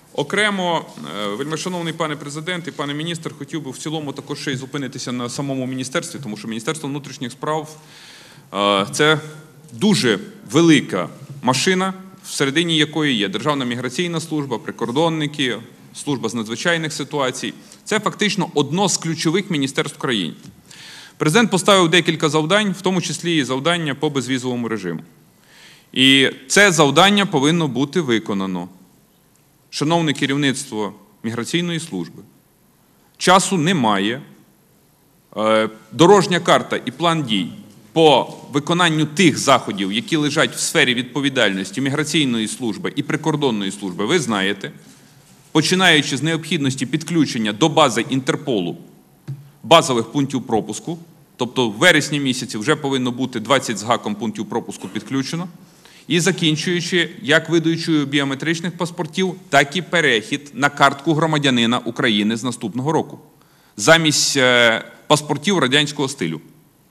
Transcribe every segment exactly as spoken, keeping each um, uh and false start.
Окремо, вельмишановний пане Президент і пане міністр, хотів би в цілому також ще й зупинитися на самому міністерстві, тому що Міністерство внутрішніх справ – це дуже велика машина, всередині якої є Державна міграційна служба, прикордонники, служба з надзвичайних ситуацій. Це фактично одно з ключових міністерств країни. Президент поставив декілька завдань, в тому числі і завдання по безвізовому режиму. І це завдання повинно бути виконано. Шановне керівництво міграційної служби, часу немає. Дорожня карта і план дій по виконанню тих заходів, які лежать в сфері відповідальності міграційної служби і прикордонної служби, ви знаєте, починаючи з необхідності підключення до бази Інтерполу базових пунктів пропуску, тобто в вересні місяці вже повинно бути двадцять з гаком пунктів пропуску підключено, і закінчуючи як видачею біометричних паспортів, так і перехід на картку громадянина України з наступного року, замість паспортів радянського стилю.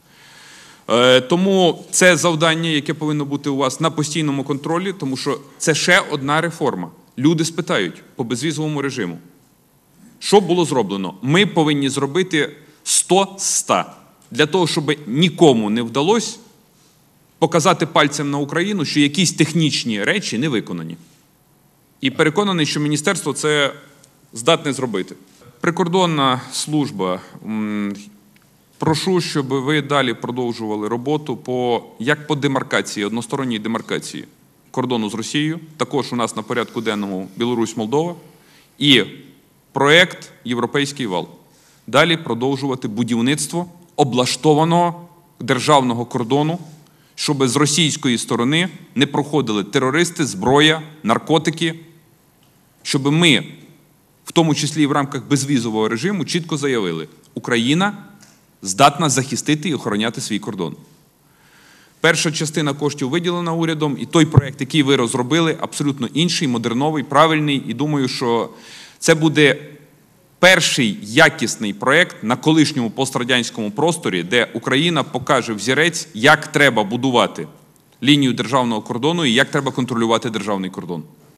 Тому це завдання, яке повинно бути у вас на постійному контролі, тому що це ще одна реформа. Люди спитають по безвізовому режиму. Що було зроблено? Ми повинні зробити сто з ста. Для того, щоб нікому не вдалося показати пальцем на Україну, що якісь технічні речі не виконані. І переконаний, що міністерство це здатне зробити. Прикордонна служба. Прошу, щоб ви далі продовжували роботу по, як по демаркації, односторонній демаркації кордону з Росією. Також у нас на порядку денному Білорусь-Молдова. І проєкт «Європейський вал». Далі продовжувати будівництво облаштованого державного кордону, щоб з російської сторони не проходили терористи, зброя, наркотики, щоб ми, в тому числі і в рамках безвізового режиму, чітко заявили, Україна здатна захистити і охороняти свій кордон. Перша частина коштів виділена урядом, і той проєкт, який ви розробили, абсолютно інший, модерновий, правильний, і думаю, що це буде перший якісний проєкт на колишньому пострадянському просторі, де Україна покаже взірець, як треба будувати лінію державного кордону і як треба контролювати державний кордон.